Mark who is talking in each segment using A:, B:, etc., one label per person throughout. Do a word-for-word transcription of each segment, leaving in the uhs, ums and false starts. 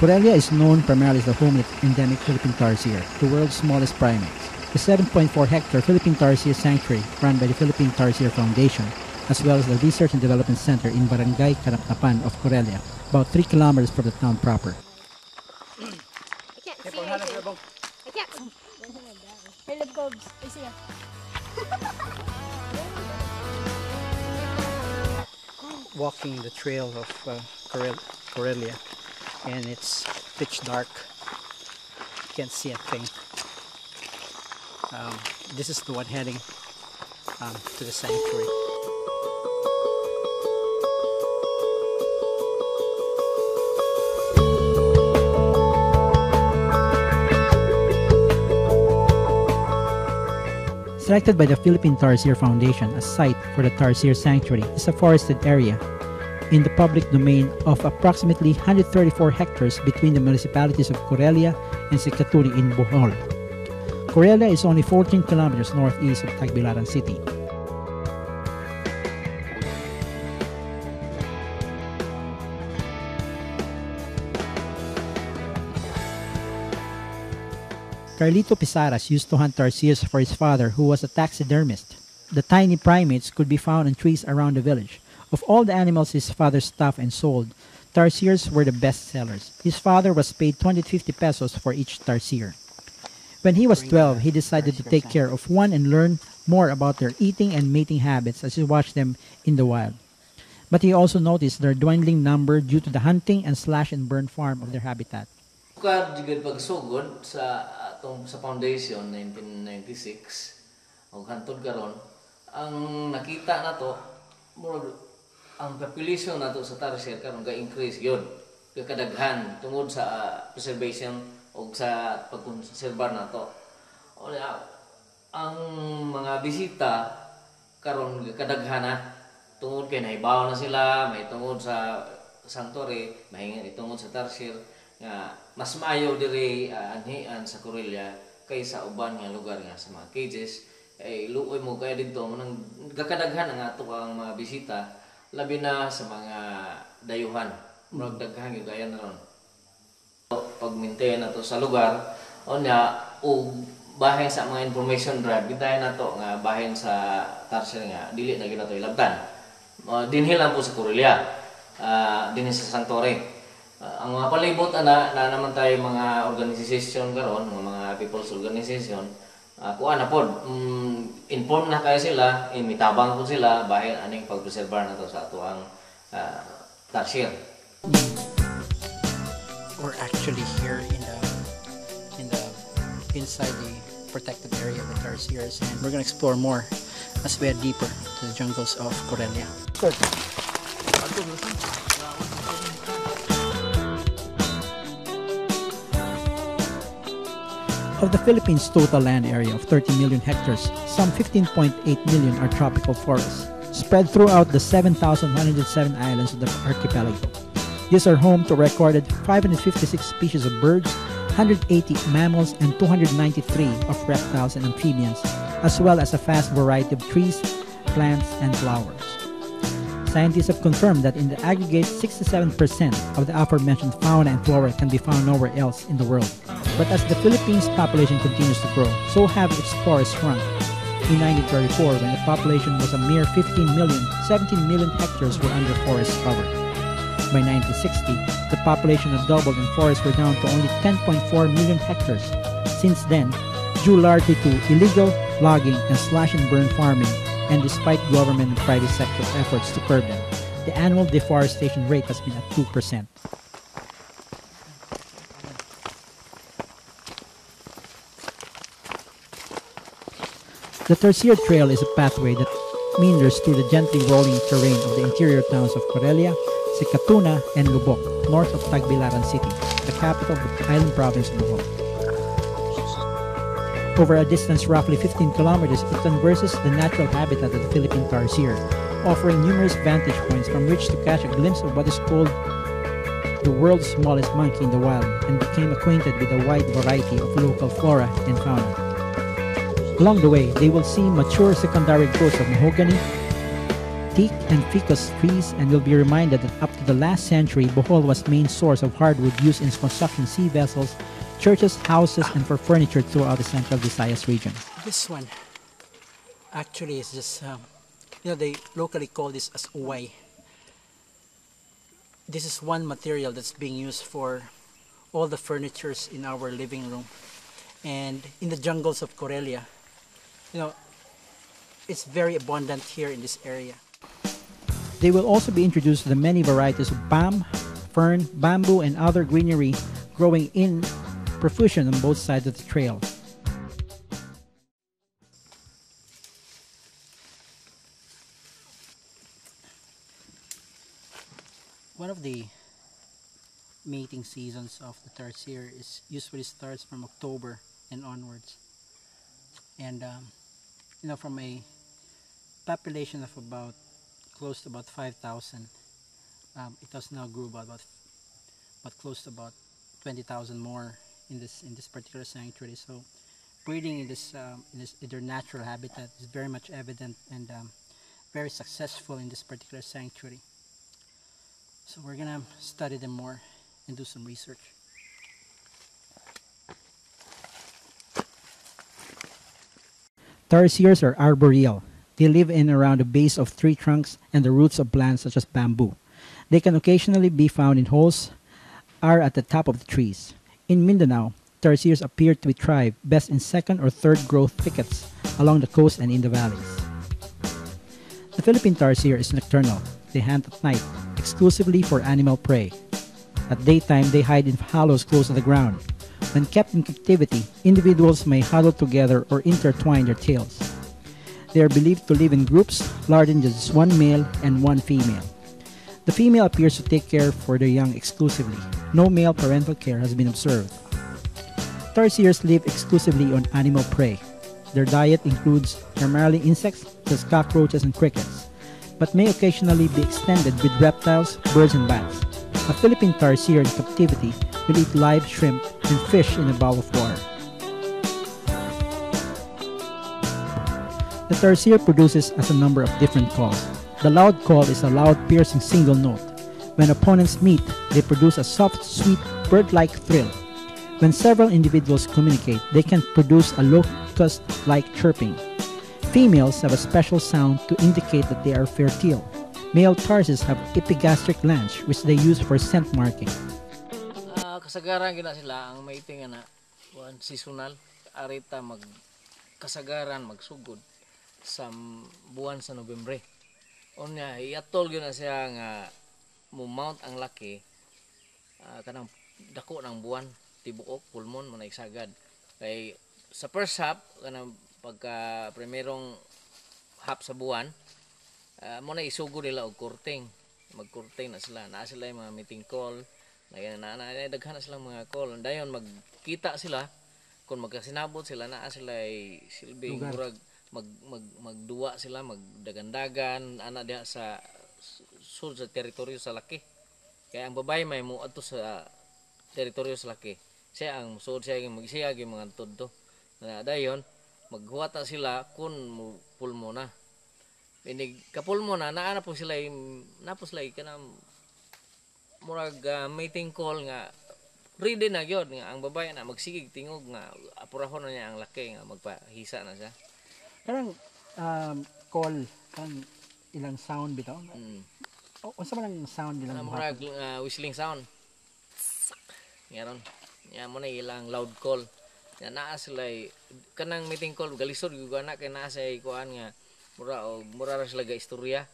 A: Corelia is known primarily as the home of the endemic Philippine tarsier, the world's smallest primates. The seven point four hectare Philippine Tarsier Sanctuary, run by the Philippine Tarsier Foundation, as well as the Research and Development Center in Barangay Kanapnapan of Corelia, about three kilometers from the town proper.
B: I can't see anything. I can't. Hello, Bobs. I see ya.
A: Walking the trail of uh, Corel Corelia, and it's pitch dark. Can't see a thing. Um, this is the one heading um, to the sanctuary. Selected by the Philippine Tarsier Foundation as site for the Tarsier Sanctuary is a forested area in the public domain of approximately one hundred thirty-four hectares between the municipalities of Corelia and Sikaturi in Bohol. Corelia is only fourteen kilometers northeast of Tagbilaran City. Carlito Pisaras used to hunt tarsiers for his father, who was a taxidermist. The tiny primates could be found in trees around the village. Of all the animals his father stuffed and sold, tarsiers were the best sellers. His father was paid twenty to fifty pesos for each tarsier. When he was twelve, he decided to take care of one and learn more about their eating and mating habits as he watched them in the wild. But he also noticed their dwindling number due to the hunting and slash and burn farm of their habitat.
C: Kad jigad pagsugod sa atong sa foundation nineteen ninety-six og hantod karon ang nakita nato murag ang population nato sa tarsier karon ga-increase gyud kadaghan tungod sa uh, preservation og sa pagkonserbar nato. O ang mga bisita karon kadaghan na tungod kay nahibaw na sila, may tungod sa sanctuary, may tungod sa tarsier nga mas maayo diri uh, anhian sa Corelia kaysa uban nga lugar nga sa mga cages ay luoy mo kay didto nang gakadaghan ang ato ang mga bisita labi na sa mga dayuhan murag daghan gyud ayan ron pag-maintain nato sa lugar unya og bahin sa mga information drive gitayan nato nga bahin sa tarsier nga dili na gyud nato ilabtan uh, dinhi lang po sa Corelia uh, dinhi sa sanctuary. Uh, ang mga palibot ana na naman tayo mga organisasyon karon mga people's organization uh, kuan na pod um, inform na kayo sila imitabang po sila bahin aning pagpreserbar nato sa ato ang uh, tarsier.
A: We're actually here in the in the inside the protected area of the tarsiers, and we're going to explore more as we head deeper to the jungles of Corelia. Good. Of the Philippines' total land area of thirty million hectares, some fifteen point eight million are tropical forests, spread throughout the seven thousand one hundred seven islands of the archipelago. These are home to a recorded five hundred fifty-six species of birds, one hundred eighty mammals, and two hundred ninety-three of reptiles and amphibians, as well as a vast variety of trees, plants, and flowers. Scientists have confirmed that in the aggregate, sixty-seven percent of the aforementioned fauna and flora can be found nowhere else in the world. But as the Philippines' population continues to grow, so have its forests shrunk. In nineteen thirty-four, when the population was a mere fifteen million, seventeen million hectares were under forest cover. By nineteen sixty, the population had doubled and forests were down to only ten point four million hectares. Since then, due largely to illegal logging and slash and burn farming, and despite government and private sector efforts to curb them, the annual deforestation rate has been at two percent. The Tarsier Trail is a pathway that meanders through the gently rolling terrain of the interior towns of Corelia, Sikatuna, and Lubok, north of Tagbilaran City, the capital of the island province of Bohol. Over a distance roughly fifteen kilometers, it converses the natural habitat of the Philippine tarsier, offering numerous vantage points from which to catch a glimpse of what is called the world's smallest monkey in the wild, and became acquainted with a wide variety of local flora and fauna. Along the way, they will see mature secondary growths of mahogany, teak and ficus trees, and will be reminded that up to the last century, Bohol was main source of hardwood used in construction sea vessels, churches, houses, and for furniture throughout the central Visayas region. This one actually is just, um, you know, they locally call this as uway. This is one material that's being used for all the furnitures in our living room. And in the jungles of Corelia, you know, it's very abundant here in this area. They will also be introduced to the many varieties of palm, fern, bamboo, and other greenery growing in profusion on both sides of the trail. One of the mating seasons of the tarsier is usually starts from October and onwards. And um, you know, from a population of about close to about five thousand, um, it has now grew about, about about close to about twenty thousand more in this in this particular sanctuary. So breeding in this um, in this in their natural habitat is very much evident and um, very successful in this particular sanctuary. So we're gonna study them more and do some research. Tarsiers are arboreal. They live in and around the base of tree trunks and the roots of plants such as bamboo. They can occasionally be found in holes or at the top of the trees. In Mindanao, tarsiers appear to thrive best in second or third growth thickets along the coast and in the valleys. The Philippine tarsier is nocturnal. They hunt at night, exclusively for animal prey. At daytime, they hide in hollows close to the ground. When kept in captivity, individuals may huddle together or intertwine their tails. They are believed to live in groups larger than just one male and one female. The female appears to take care for their young exclusively. No male parental care has been observed. Tarsiers live exclusively on animal prey. Their diet includes primarily insects such as cockroaches and crickets, but may occasionally be extended with reptiles, birds, and bats. A Philippine tarsier in captivity will eat live shrimp and fish in a bowl of water. The tarsier produces as a number of different calls. The loud call is a loud piercing single note. When opponents meet, they produce a soft, sweet, bird-like thrill. When several individuals communicate, they can produce a locust-like chirping. Females have a special sound to indicate that they are fertile. Male tarsiers have epigastric glands which they use for scent marking.
C: Uh, kasagaran gina sila ang maiting na one seasonal arita mag kasagaran magsugod sa buwan sa Nobyembre. Unya iatol gyud na siya nga mo-mount ang laki uh, kanang dako ng buwan tibuok pulmon mo na isagad. Kay sa first half kanang pagka primerong half sa buwan Uh, mo na isugo nila og kurting magkurting na sila naa sila yung mga meeting call na na, na, na daghan na sila mga call dayon magkita sila kung magkasinabot sila naa sila ay silbing murag mag, mag magduwa sila magdagandagan ana diha sa sud sa teritoryo sa laki kaya ang babae may mo adto sa teritoryo sa laki siya ang sud siya ang magsiya gyud mga tudto na dayon maghuwata sila kun pulmo na Pinig kapulmo na naa na po sila na po sila kanang murag uh, mating call nga ready na gyud nga ang babae na magsigig tingog nga apurahon na niya ang laki nga magpahisa na siya.
A: Kanang um, call kan ilang sound bitaw? Mm. O unsa man ang sound nila?
C: Murag uh, whistling sound. Ngaron. Ya mo na ilang loud call. Ya naa sila kanang mating call galisod gyud ana kay naa sa kuan nga mura o mura ra sila ga istorya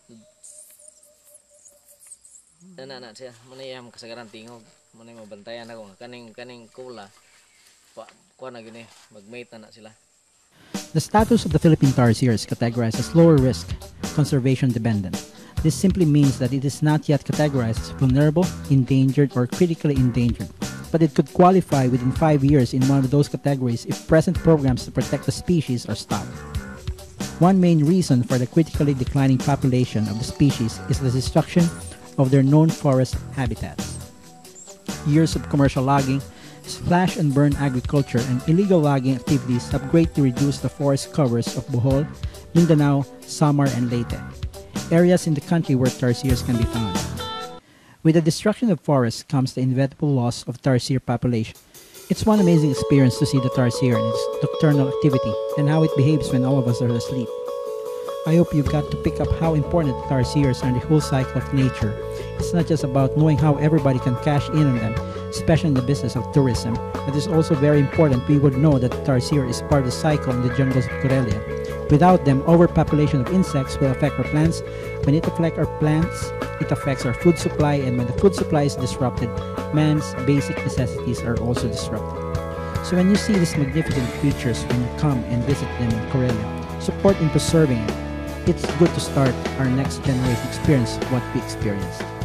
C: ana na siya manayam kasagaran tingog manay mabantayan ako kaning kaning kula pa kuha na gini magmate na, na sila.
A: The status of the Philippine tarsier is categorized as lower risk, conservation dependent. This simply means that it is not yet categorized as vulnerable, endangered, or critically endangered, but it could qualify within five years in one of those categories if present programs to protect the species are stopped. One main reason for the critically declining population of the species is the destruction of their known forest habitats. Years of commercial logging, slash and burn agriculture, and illegal logging activities have greatly reduced the forest covers of Bohol, Mindanao, Samar, and Leyte. areas in the country where tarsiers can be found. With the destruction of forests comes the inevitable loss of tarsier population. It's one amazing experience to see the tarsier and its nocturnal activity and how it behaves when all of us are asleep. I hope you got to pick up how important the tarsiers are in the whole cycle of nature. It's not just about knowing how everybody can cash in on them, especially in the business of tourism, but it's also very important we would know that the tarsier is part of the cycle in the jungles of Corelia. Without them, overpopulation of insects will affect our plants. When it affects our plants, it affects our food supply, and when the food supply is disrupted, man's basic necessities are also disrupted. So when you see these magnificent creatures, when you come and visit them in Corelia, support in preserving it. It's good to start our next generation experience what we experienced.